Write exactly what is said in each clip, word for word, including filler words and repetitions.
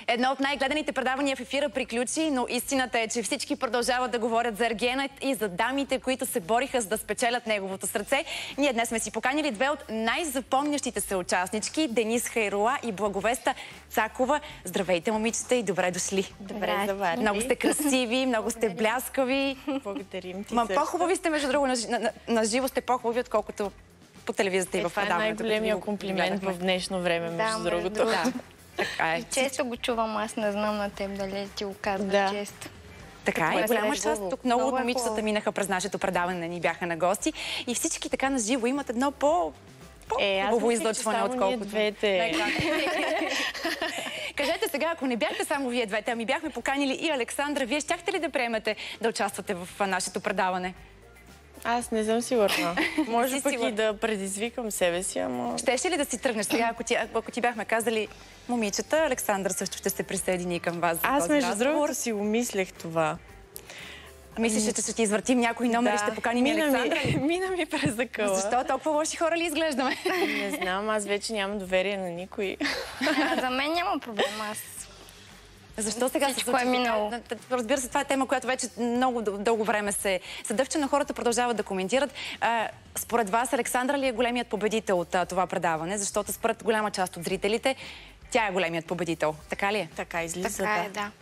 Едно от най-гледаните предавания в ефира приключи, но истината е, че всички продължават да говорят за Ергена и за дамите, които се бориха за да спечелят неговото сърце. Ние днес сме си поканили две от най-запомнящите се участнички, Денис Хайрула и Благовеста Цакова. Здравейте, момичета, и добре дошли. Добре, заварили. Много сте красиви, много сте бляскави. Благодарим ти. Ма по-хубави сте, между другото, на, на, на живо сте по-хубави, отколкото по телевизията и е, в предаването. Това е най-големия комплимент в днешно време, между да, другото. Да. Така е. И често го чувам, аз не знам на теб дали ти го казвам да. често. Така е, голяма част. Тук много, много от момичетата е минаха през нашето предаване, ни бяха на гости. И всички така на живо имат едно по... по-хубаво е, излъчване, отколкото. Двете. Кажете сега, ако не бяхте само вие двете, ами бяхме поканили и Александра, вие щяхте ли да приемете да участвате в нашето предаване? Аз не съм сигурна. Може пък и да предизвикам себе си, ама... Щеше ли да си тръгнеш сега, ако ти, ако ти бяхме казали, момичета, Александър също ще се присъедини към вас за Аз, този между разговор? другото, си го мислех това. Мислиш, че ще ти извъртим някой номер и ще поканим мина Александър? Ми, мина ми през закъла. Защо толкова лоши хора ли изглеждаме? Не знам, аз вече нямам доверие на никой. А, за мен няма проблем, аз... Защо сега се случва? Е минало. Разбира се, това е тема, която вече много дълго време се съдъвче, но хората продължават да коментират. А, според вас, Александра ли е големият победител от а, това предаване? Защото според голяма част от зрителите, тя е големият победител. Така ли е? Така излиза, така е, да.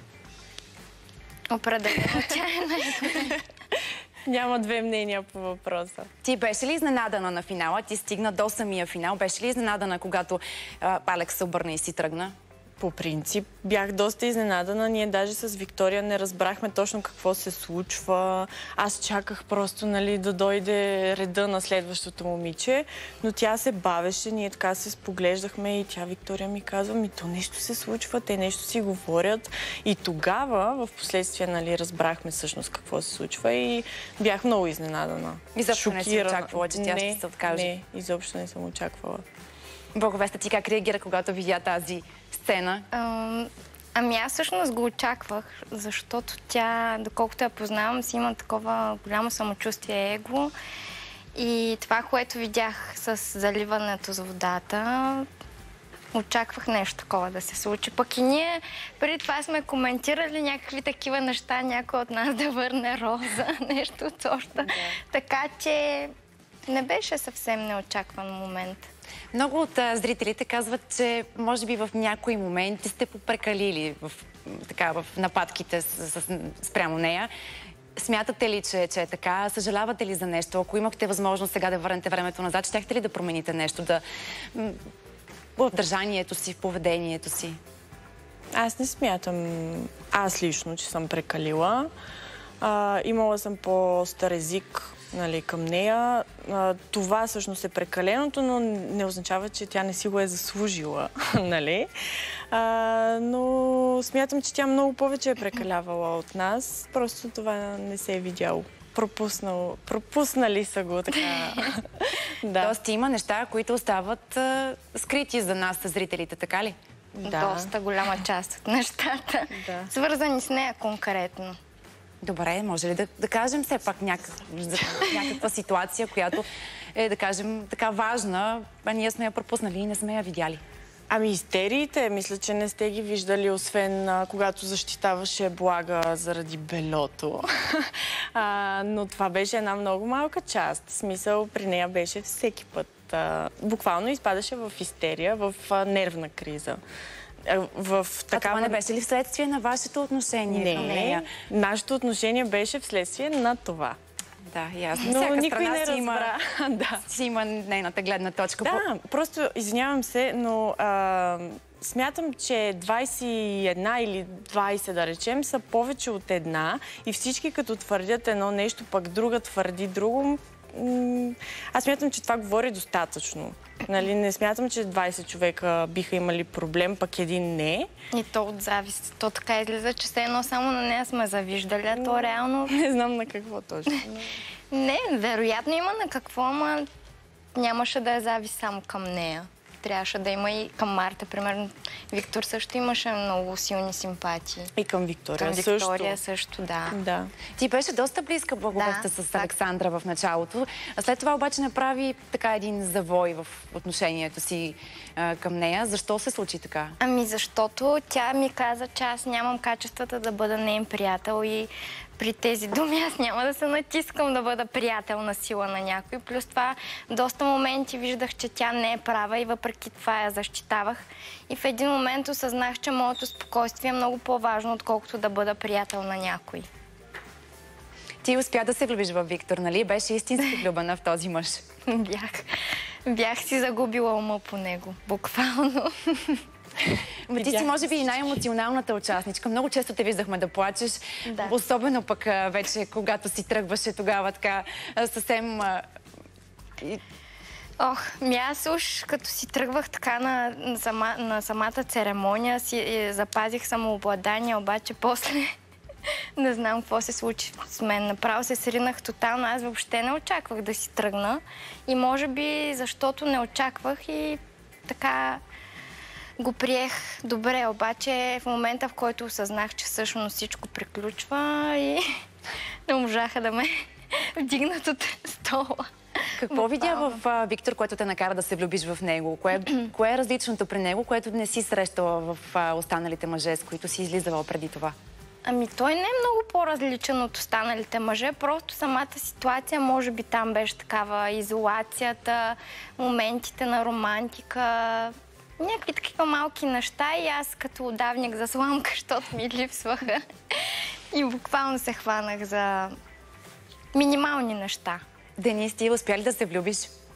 Определено тя е най-големият. Няма две мнения по въпроса. Ти беше ли изненадана на финала? Ти стигна до самия финал. Беше ли изненадана, когато а, Алекс се обърна и си тръгна? По принцип бях доста изненадана. Ние даже с Виктория не разбрахме точно какво се случва. Аз чаках просто, нали, да дойде реда на следващото момиче, но тя се бавеше, ние така се споглеждахме и тя, Виктория, ми казва, ми то нещо се случва, те нещо си говорят. И тогава, в последствие, нали, разбрахме всъщност какво се случва и бях много изненадана. Изобщо не си очаквала, че тя не, ще се откаже? Не, изобщо не съм очаквала. Благовеста, ти как реагира, когато видя тази сцена? А, ами аз всъщност го очаквах, защото тя, доколкото я познавам, си има такова голямо самочувствие, его. И това, което видях с заливането с водата, очаквах нещо такова да се случи. Пък и ние преди това сме коментирали някакви такива неща, някой от нас да върне роза, нещо от сорта. Да. Така че не беше съвсем неочакван момент. Много от а, зрителите казват, че може би в някои моменти сте попрекалили в, така, в нападките с, с, спрямо нея. Смятате ли, че, че е така? Съжалявате ли за нещо? Ако имахте възможност сега да върнете времето назад, щяхте ли да промените нещо? Да, в държанието си, в поведението си? Аз не смятам, аз лично, че съм прекалила. А, имала съм по-стар език, нали, към нея. А, това всъщност е прекаленото, но не означава, че тя не си го е заслужила. Нали? А, но смятам, че тя много повече е прекалявала от нас. Просто това не се е видяло. Пропуснал, пропуснали са го така. Да. Тоест има неща, които остават а, скрити за нас, зрителите, така ли? Да. Доста голяма част от нещата, да. Свързани с нея конкретно. Добре, може ли да, да кажем все пак някакъв, някаква ситуация, която е, да кажем, така важна, а ние сме я пропуснали и не сме я видяли? Ами истериите, мисля, че не сте ги виждали, освен а, когато защитаваше Блага заради белото. а, но това беше една много малка част. В смисъл, при нея беше всеки път. А, буквално изпадаше в истерия, в а, нервна криза. В такава... А това не беше ли вследствие на вашето отношение не, към нея? Нашето отношение беше вследствие на това. Да, ясно. Но всяка никой страна не си има, да. си има нейната гледна точка. Да, просто извинявам се, но а, смятам, че двайсет и една или двайсет, да речем, са повече от една и всички като твърдят едно нещо, пък друга твърди друго. Аз смятам, че това говори достатъчно. Нали, не смятам, че двайсет човека биха имали проблем, пък един не. И то от завист. То така излиза, че все едно само на нея сме завиждали, а то реално... Не знам на какво точно. Не, вероятно има на какво, ама нямаше да е завист само към нея. трябваше да има и към Марта. Примерно Виктор също имаше много силни симпатии. И към Виктория към също. Виктория също, да. да. Ти беше доста близка благовестта да, с Александра в началото. А след това обаче направи така един завой в отношението си а, към нея. Защо се случи така? Ами защото тя ми каза, че аз нямам качествата да бъда неин приятел и при тези думи аз няма да се натискам да бъда приятел на сила на някой. Плюс това доста моменти виждах, че тя не е права и въпреки това я защитавах. И в един момент осъзнах, че моето спокойствие е много по-важно, отколкото да бъда приятел на някой. Ти успя да се влюбиш в Виктор, нали? Беше истински влюбена в този мъж. Бях. Бях си загубила ума по него, буквално. Ама ти си, може би, и най-емоционалната участничка. Много често те виждахме да плачеш. Да. Особено пък вече, когато си тръгваше тогава така съвсем... Ох, ми аз уж като си тръгвах така на, на, сама, на самата церемония, си запазих самообладание, обаче после не знам какво се случи с мен. Направо се сринах тотално. Аз въобще не очаквах да си тръгна. И може би защото не очаквах и така го приех добре. Обаче в момента, в който осъзнах, че всъщност всичко приключва и не можаха да ме вдигнат от стола. Какво видя в а, Виктор, което те накара да се влюбиш в него? Кое, кое е различното при него, което не си срещала в а, останалите мъже, с които си излизала преди това? Ами той не е много по-различен от останалите мъже, просто самата ситуация, може би там беше такава изолацията, моментите на романтика, някакви такива малки неща и аз като удавник за сламка, защото ми липсваха и буквално се хванах за минимални неща. Денис, ти успя ли да се влюбиш?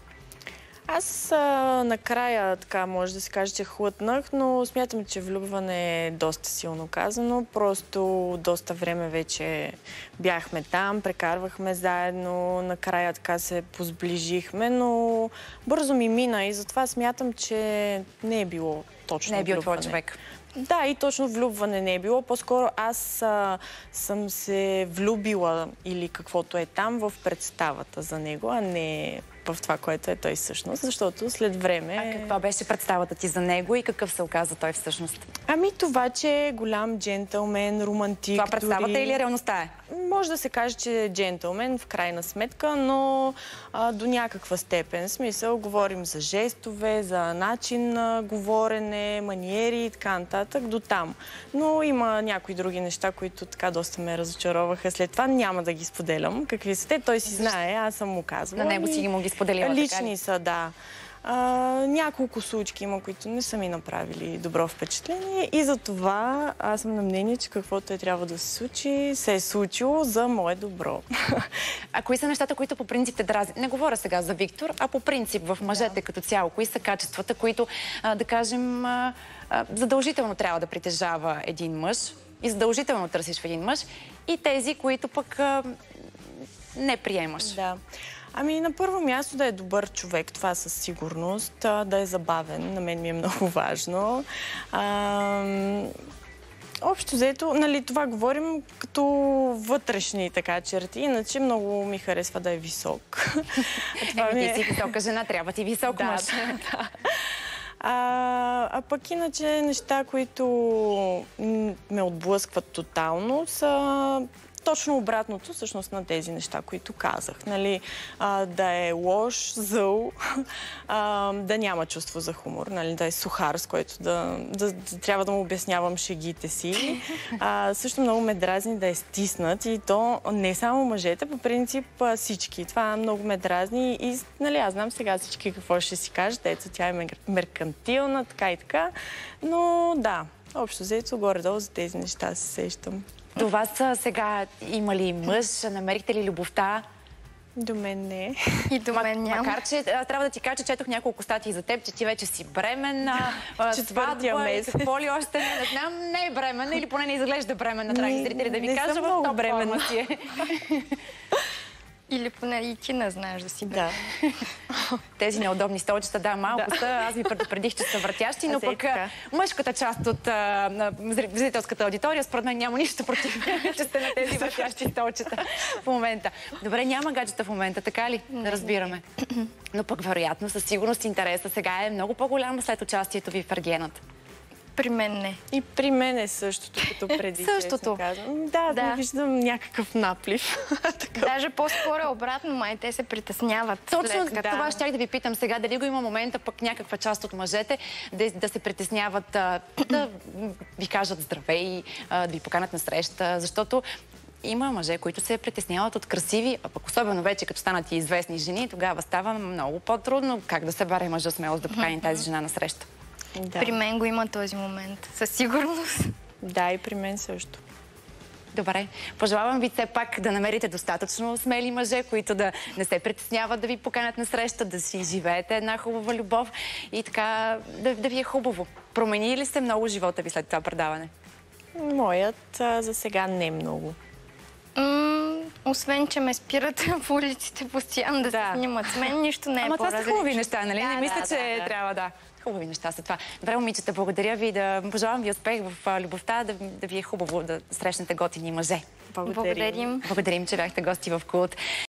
Аз а, накрая, така може да се каже, че хлътнах, но смятам, че влюбване е доста силно казано. Просто доста време вече бяхме там, прекарвахме заедно, накрая така се позближихме, но бързо ми мина и затова смятам, че не е било точно Не е бил твой влюбване. човек. Да, и точно влюбване не е било. По-скоро аз а, съм се влюбила или каквото е там в представата за него, а не в това, което е той всъщност, защото след време... А каква беше представата ти за него и какъв се оказа той всъщност? Ами това, че е голям джентълмен, романтик. Това представата дори... или реалността е? Може да се каже, че е джентълмен в крайна сметка, но а, до някаква степен. В смисъл, говорим за жестове, за начин на говорене, маниери и така нататък, до там. Но има някои други неща, които така доста ме разочароваха. След това няма да ги споделям. Какви са те? Той си знае, аз съм му казвала. На него си ги му ги споделила. Лични са, да. А, няколко случки има, които не са ми направили добро впечатление и за това аз съм на мнение, че каквото е трябва да се случи, се е случило за мое добро. А кои са нещата, които по принцип те дразнят? Не говоря сега за Виктор, а по принцип в мъжете да. Като цяло. Кои са качествата, които, а, да кажем, а, а, задължително трябва да притежава един мъж и задължително търсиш в един мъж и тези, които пък а, не приемаш? Да. Ами на първо място да е добър човек, това със сигурност, да е забавен, на мен ми е много важно. А, общо взето, нали, това говорим като вътрешни така черти, иначе много ми харесва да е висок. Това е... Ти си висока жена, трябва ти висок да, мъж. Да. А, а пък иначе неща, които ме отблъскват тотално, са точно обратното, всъщност, на тези неща, които казах. Нали? А, да е лош, зъл, а, да няма чувство за хумор, нали? Да е сухар, с който да, да, да трябва да му обяснявам шегите си. А, също много ме дразни да е стиснат и то не само мъжете, по принцип всички. Това много ме дразни и нали, аз знам сега всички какво ще си кажат. Ето, тя е меркантилна, така и така. Но да, общо взето, горе-долу за тези неща се сещам. До вас сега има ли мъж? Намерихте ли любовта? До мен не. И до мен няма. Макар, че трябва да ти кажа, че четох няколко статии за теб, че ти вече си бременна, четвъртия месец. Какво ли още не, не знам, не е бременна или поне не изглежда бременна, драги зрители, да ви не кажа, съм в много топ бременна. форма си е. Или поне и ти не знаеш да си бе. Да. Тези неудобни столчета, да, малко да. са. Аз ви предупредих, че са въртящи, но пък а, мъжката част от а, на зрителската аудитория, според мен няма нищо против, че сте на тези въртящи столчета в момента. Добре, няма гаджета в момента, така ли? Да разбираме. Но пък вероятно, със сигурност интереса сега е много по-голяма след участието ви в Ергената. При мен не. И при мен е същото, като преди. Същото. Да, да, виждам някакъв наплив. Даже по-скоро обратно, май те се притесняват. Точно да. Това щях да ви питам сега, дали го има момента пък някаква част от мъжете да, да се притесняват, да ви кажат здравей, да ви поканат на среща, защото има мъже, които се притесняват от красиви, а пък особено вече като станат и известни жени, тогава става много по-трудно как да се баре мъжа смелост да покани тази жена на среща. Да. При мен го има този момент, със сигурност. Да, и при мен също. Добре. Пожелавам ви все пак да намерите достатъчно смели мъже, които да не се притесняват да ви поканят на среща, да си живеете една хубава любов и така да, да ви е хубаво. Промени ли се много живота ви след това предаване? Моят а, за сега не много. М- освен, че ме спират в улиците постоянно да, да. се снимат с мен, нищо не е Ама по-различно. това са хубави неща, нали? Да, не мисля, да, че да, да. трябва да... Хубави неща са това. Добре, момичета, благодаря ви. Да пожелавам ви успех в любовта, да, да ви е хубаво да срещнете готини мъже. Благодарим. Благодарим, че бяхте гости в Култ.